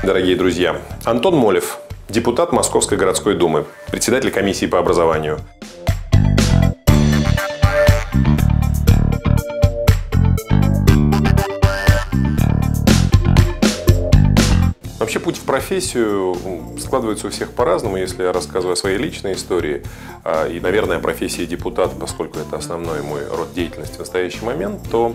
дорогие друзья. Антон Молев, депутат Московской городской думы, председатель комиссии по образованию. Вообще путь в профессию складывается у всех по-разному. Если я рассказываю о своей личной истории, и, наверное, о профессии депутата, поскольку это основной мой род деятельности в настоящий момент, то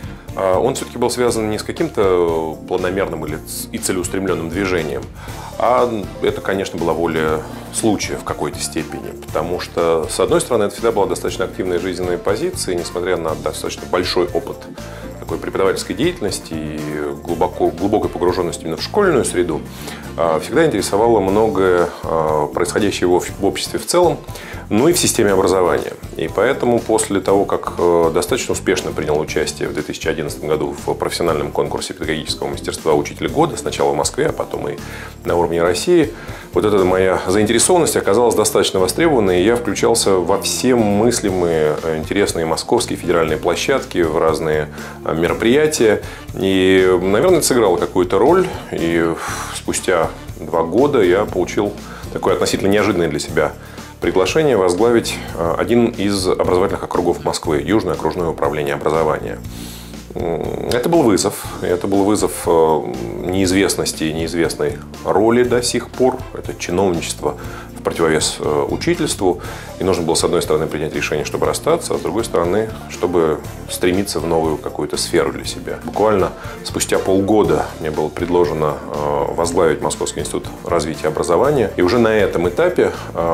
он все-таки был связан не с каким-то планомерным и целеустремленным движением, а это, конечно, была воля случая в какой-то степени. Потому что, с одной стороны, это всегда была достаточно активная жизненная позиция, несмотря на достаточно большой опыт такой преподавательской деятельности и глубокой погруженности именно в школьную среду, всегда интересовало многое происходящее в обществе в целом, ну и в системе образования. И поэтому после того, как достаточно успешно принял участие в 2011 году в профессиональном конкурсе педагогического мастерства «Учитель года», сначала в Москве, а потом и на уровне России, вот эта моя заинтересованность оказалась достаточно востребованной, и я включался во все мыслимые интересные московские федеральные площадки, в разные мероприятия. И, наверное, это сыграло какую-то роль. И спустя 2 года я получил такое относительно неожиданное для себя приглашение возглавить один из образовательных округов Москвы, Южное окружное управление образования. Это был вызов. Это был вызов неизвестности и неизвестной роли до сих пор. Это чиновничество в противовес учительству. И нужно было, с одной стороны, принять решение, чтобы расстаться, а с другой стороны, чтобы стремиться в новую какую-то сферу для себя. Буквально спустя полгода мне было предложено возглавить Московский институт развития образования. И уже на этом этапе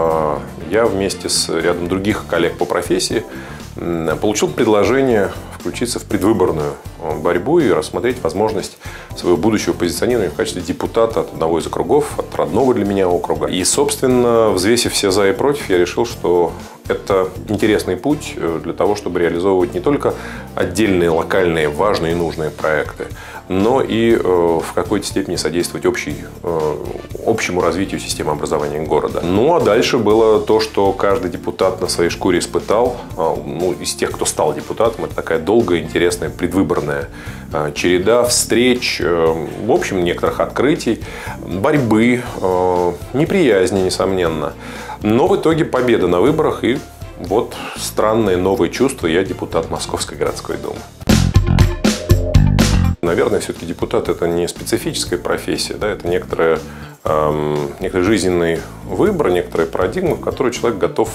я вместе с рядом других коллег по профессии получил предложение включиться в предвыборную борьбу и рассмотреть возможность своего будущего позиционирования в качестве депутата от одного из округов, от родного для меня округа. И, собственно, взвесив все за и против, я решил, что это интересный путь для того, чтобы реализовывать не только отдельные, локальные, важные и нужные проекты, но и в какой-то степени содействовать общему развитию системы образования города. Ну, а дальше было то, что каждый депутат на своей шкуре испытал. Ну, из тех, кто стал депутатом, это такая долгая, интересная предвыборная череда встреч, в общем, некоторых открытий, борьбы, неприязни, несомненно. Но в итоге победа на выборах, и вот странное новое чувство: я депутат Московской городской думы. Наверное, все-таки депутат – это не специфическая профессия, да, это некоторый жизненный выбор, некоторая парадигма, в которой человек готов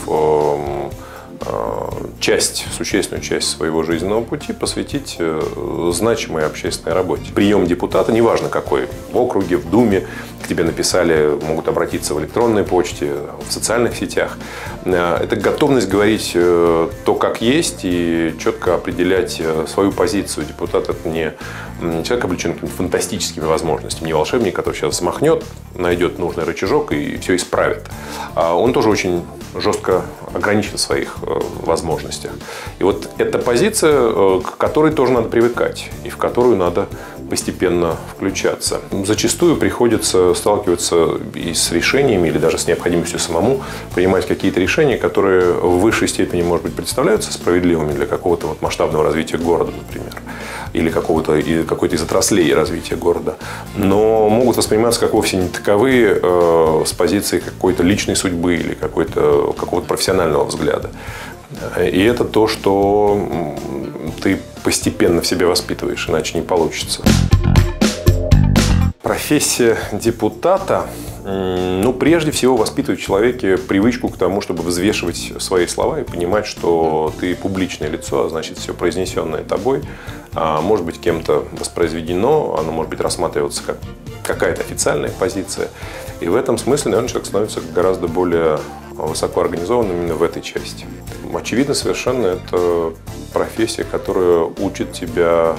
существенную часть своего жизненного пути посвятить значимой общественной работе. Прием депутата, неважно какой, в округе, в Думе, к тебе написали, могут обратиться в электронной почте, в социальных сетях. Это готовность говорить то, как есть, и четко определять свою позицию. Депутат – это не человек, облеченный какими-то фантастическими возможностями, не волшебник, который сейчас взмахнет, найдет нужный рычажок и все исправит. Он тоже очень жестко ограничен в своих возможностях. И вот эта позиция, к которой тоже надо привыкать, и в которую надо постепенно включаться. Зачастую приходится сталкиваться и с решениями, или даже с необходимостью самому принимать какие-то решения, которые в высшей степени, может быть, представляются справедливыми для какого-то вот масштабного развития города, например, или какой-то из отраслей развития города, но могут восприниматься как вовсе не таковые с позиции какой-то личной судьбы или какого-то профессионального взгляда. И это то, что ты постепенно в себе воспитываешь, иначе не получится. Профессия депутата, прежде всего, воспитывает в человеке привычку к тому, чтобы взвешивать свои слова и понимать, что ты публичное лицо, а значит, все произнесенное тобой может быть кем-то воспроизведено, оно может быть рассматриваться как какая-то официальная позиция. И в этом смысле, наверное, человек становится гораздо более высокоорганизованным именно в этой части. Очевидно совершенно, это профессия, которая учит тебя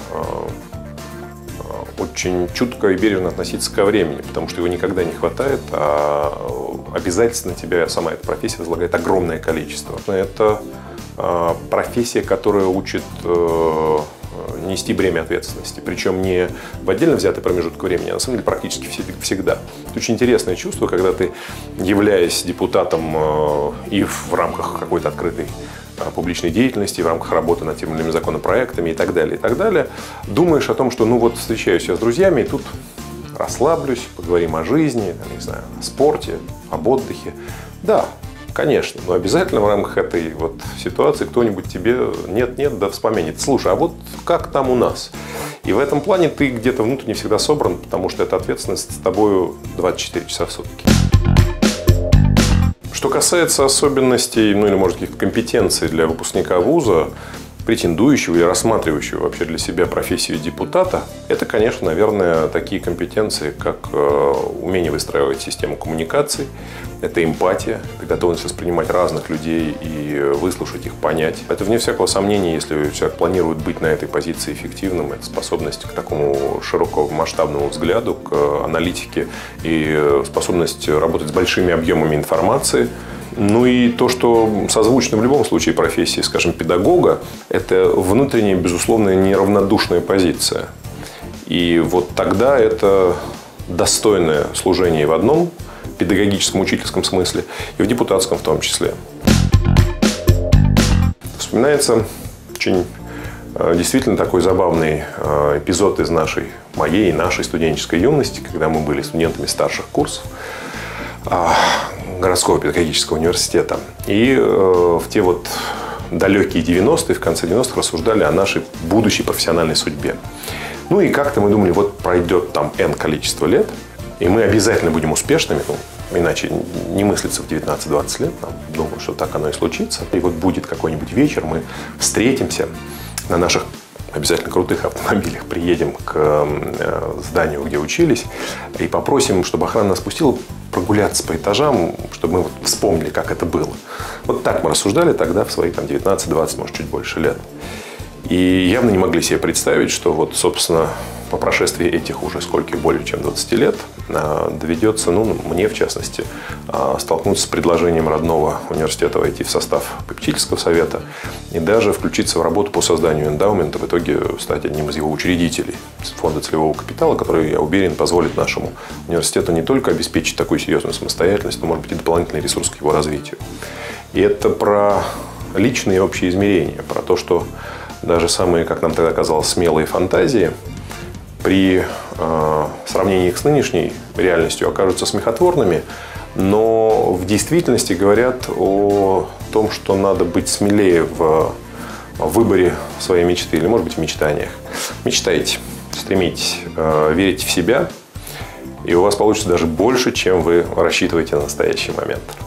очень чутко и бережно относиться ко времени, потому что его никогда не хватает, а обязательств на тебя сама эта профессия возлагает огромное количество. Это профессия, которая учит нести бремя ответственности. Причем не в отдельно взятый промежуток времени, а на самом деле практически всегда. Это очень интересное чувство, когда ты, являясь депутатом и в рамках какой-то открытой публичной деятельности, в рамках работы над теми или иными законопроектами и так далее, думаешь о том, что встречаюсь я с друзьями, и тут расслаблюсь, поговорим о жизни, там, не знаю, о спорте, об отдыхе. Да, конечно, но обязательно в рамках этой вот ситуации кто-нибудь тебе нет-нет, да вспомнит. Слушай, а вот как там у нас? И в этом плане ты где-то внутренне всегда собран, потому что эта ответственность с тобою 24 часа в сутки. Что касается особенностей, ну или, может, каких-то компетенций для выпускника вуза, претендующего или рассматривающего вообще для себя профессию депутата, это, конечно, наверное, такие компетенции, как умение выстраивать систему коммуникаций, это эмпатия, это готовность воспринимать разных людей и выслушать их, понять. Это, вне всякого сомнения, если человек планирует быть на этой позиции эффективным, это способность к такому широкому масштабному взгляду, к аналитике и способность работать с большими объемами информации. Ну и то, что созвучно в любом случае профессии, скажем, педагога, это внутренняя, безусловно, неравнодушная позиция. И вот тогда это достойное служение в одном педагогическом, учительском смысле, и в депутатском в том числе. Вспоминается очень действительно такой забавный эпизод из моей и нашей студенческой юности, когда мы были студентами старших курсов городского педагогического университета. И в те вот далекие 90-е, в конце 90-х рассуждали о нашей будущей профессиональной судьбе. Ну и как-то мы думали, вот пройдет там N количество лет, и мы обязательно будем успешными, иначе не мыслится в 19-20 лет. Думаю, что так оно и случится. И вот будет какой-нибудь вечер, мы встретимся на наших обязательно крутых автомобилях, приедем к зданию, где учились, и попросим, чтобы охрана нас пустила прогуляться по этажам, чтобы мы вспомнили, как это было. Вот так мы рассуждали тогда, в свои 19-20, может, чуть больше лет. И явно не могли себе представить, что вот, собственно, по прошествии этих уже более чем 20 лет доведется, мне в частности, столкнуться с предложением родного университета войти в состав попечительского совета и даже включиться в работу по созданию эндаумента, в итоге стать одним из его учредителей фонда целевого капитала, который, я уверен, позволит нашему университету не только обеспечить такую серьезную самостоятельность, но, может быть, и дополнительный ресурс к его развитию. И это про личные общие измерения, про то, что даже самые, как нам тогда казалось, смелые фантазии при сравнении их с нынешней реальностью окажутся смехотворными, но в действительности говорят о том, что надо быть смелее в выборе своей мечты или, может быть, в мечтаниях. Мечтайте, стремитесь, верите в себя, и у вас получится даже больше, чем вы рассчитываете на настоящий момент.